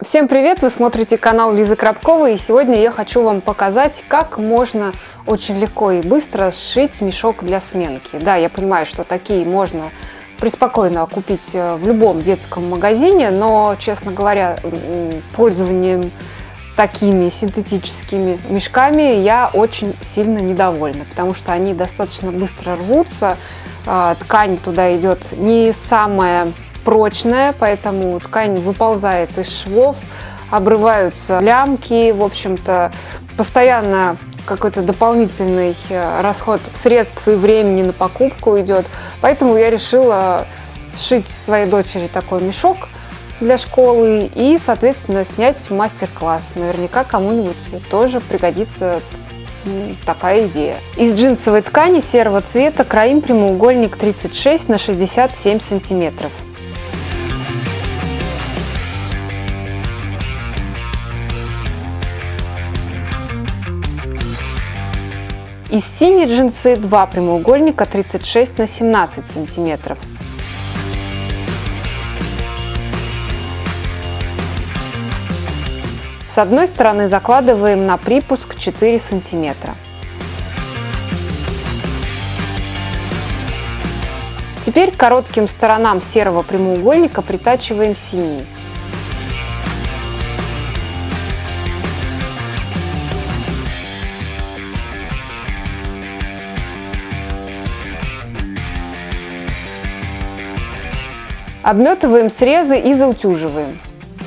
Всем привет! Вы смотрите канал Лизы Коробковой, и сегодня я хочу вам показать, как можно очень легко и быстро сшить мешок для сменки. Да, я понимаю, что такие можно преспокойно купить в любом детском магазине, но, честно говоря, пользованием такими синтетическими мешками я очень сильно недовольна, потому что они достаточно быстро рвутся, ткань туда идет не самая прочная, поэтому ткань выползает из швов, обрываются лямки, в общем-то, постоянно какой-то дополнительный расход средств и времени на покупку идет. Поэтому я решила сшить своей дочери такой мешок для школы и, соответственно, снять мастер-класс. Наверняка кому-нибудь тоже пригодится такая идея. Из джинсовой ткани серого цвета кроим прямоугольник 36 на 67 сантиметров. Из синей джинсы два прямоугольника 36 на 17 сантиметров. С одной стороны закладываем на припуск 4 сантиметра. Теперь к коротким сторонам серого прямоугольника притачиваем синий. Обметываем срезы и заутюживаем.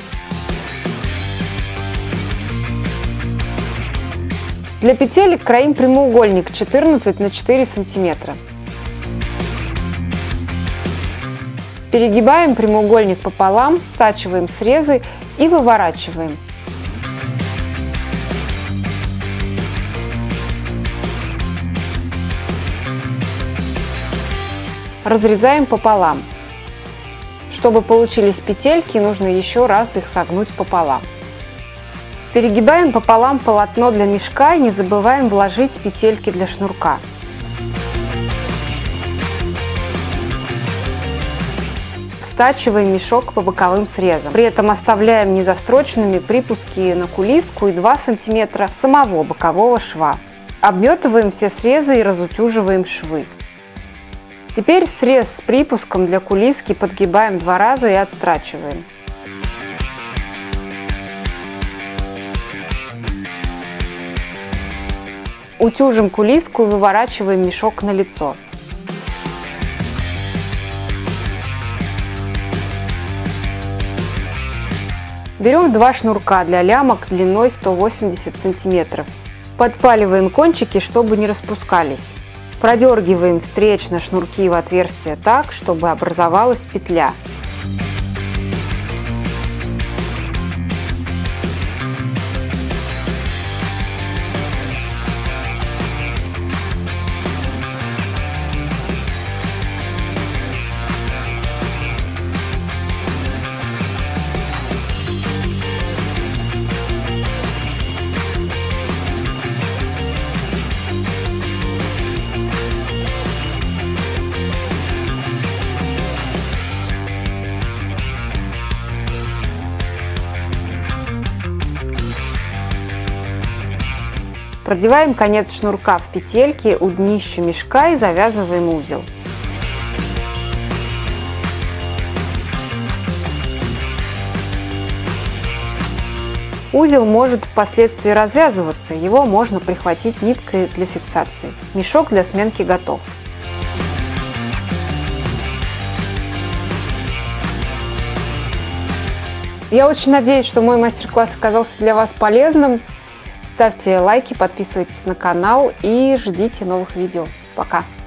Для петелек кроим прямоугольник 14 на 4 сантиметра. Перегибаем прямоугольник пополам, стачиваем срезы и выворачиваем. Разрезаем пополам. Чтобы получились петельки, нужно еще раз их согнуть пополам. Перегибаем пополам полотно для мешка и не забываем вложить петельки для шнурка. Стачиваем мешок по боковым срезам. При этом оставляем незастроченными припуски на кулиску и 2 см самого бокового шва. Обметываем все срезы и разутюживаем швы. Теперь срез с припуском для кулиски подгибаем 2 раза и отстрачиваем. Утюжим кулиску и выворачиваем мешок на лицо. Берем 2 шнурка для лямок длиной 180 см. Подпаливаем кончики, чтобы не распускались. Продергиваем встречно шнурки в отверстие так, чтобы образовалась петля. Продеваем конец шнурка в петельки у днища мешка и завязываем узел. Узел может впоследствии развязываться, его можно прихватить ниткой для фиксации. Мешок для сменки готов. Я очень надеюсь, что мой мастер-класс оказался для вас полезным. Ставьте лайки, подписывайтесь на канал и ждите новых видео. Пока!